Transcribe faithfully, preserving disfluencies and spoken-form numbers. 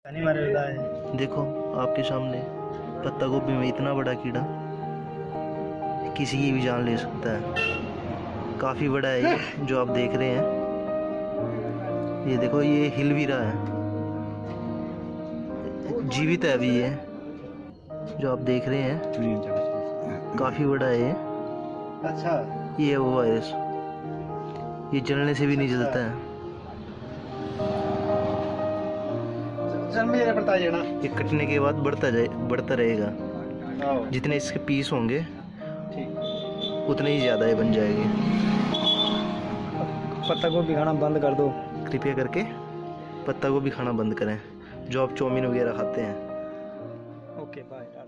देखो आपके सामने पत्ता गोभी में इतना बड़ा कीड़ा किसी की भी जान ले सकता है। काफी बड़ा है ये जो आप देख रहे हैं। ये देखो ये हिल भी रहा है, जीवित है अभी ये जो आप देख रहे हैं। काफी बड़ा है ये। अच्छा, ये है वो वायरस, ये जलने से भी नहीं जलता है। ये कटने के बाद बढ़ता जाए बढ़ता रहेगा। जितने इसके पीस होंगे उतने ही ज्यादा ये बन जाएगी। पत्ता गोभी खाना बंद कर दो कृपया करके, पत्ता गोभी खाना बंद करें जो आप चाउमीन वगैरह खाते हैं। Okay bye.